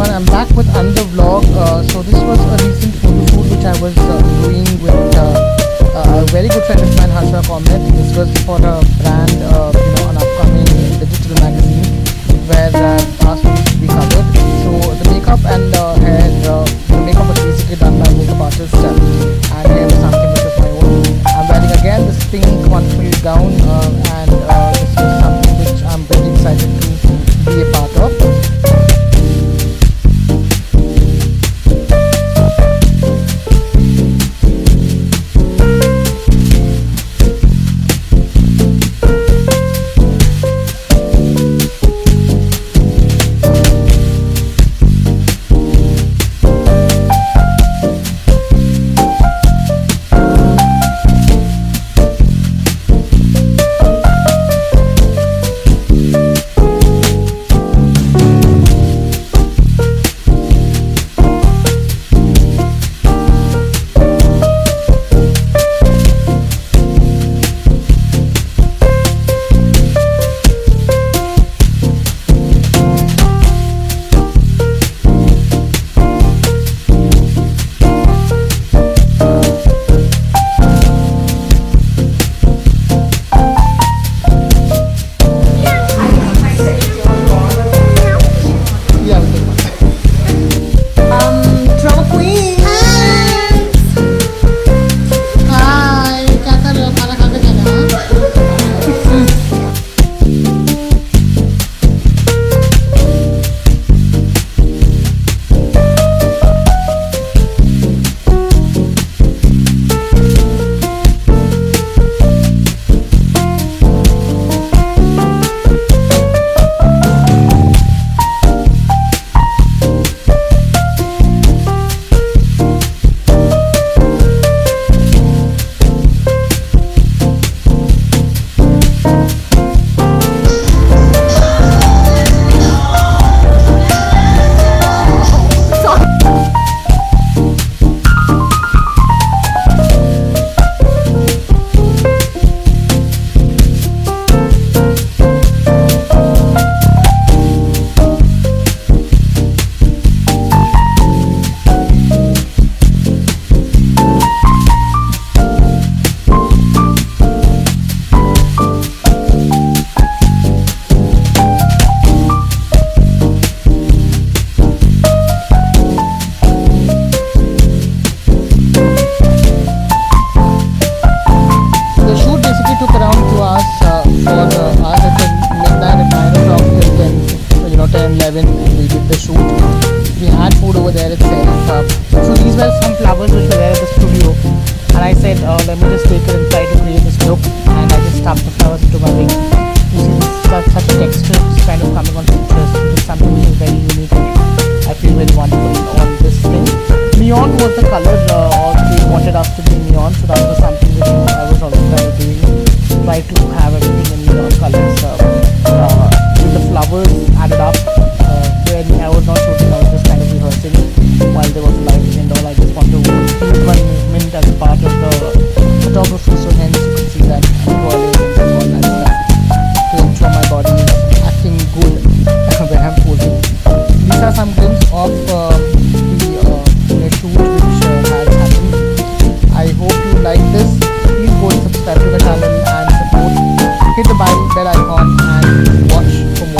everyone, I'm back with another vlog. So this was a recent photo shoot which I was doing with a very good friend of mine, Harsha Komet. This was for a brand, an upcoming digital magazine where our stories to be covered. So the makeup and hair, the makeup was basically done by a makeup artist, and hair was something which was my own. I'm wearing again this pink wonderful gown, and this is something which I'm very excited to be a part of. We did the shoot. We had food over there itself. So these were some flowers which were there at the studio, and I said, let me just take it and try to create this look. And I just stuffed the flowers into my wing. You see, this such a texture is kind of coming on Pinterest. It's something which is very unique. I feel very wonderful on this thing. Neon was the color, or they wanted us to be neon, so that was something which I was also kind of doing. Try to have everything in neon colors. With the flowers added up. When I was not shooting, I was just kind of rehearsing while there was lighting and all. I just want to use one movement as a part of the photography, so hence you can see that twirling and all that stuff to ensure my body is acting good when I'm posing. These are some glimpses of the shoot which has happened. I hope you like this. Please go and subscribe to the channel and support. Hit the bell icon and watch for more.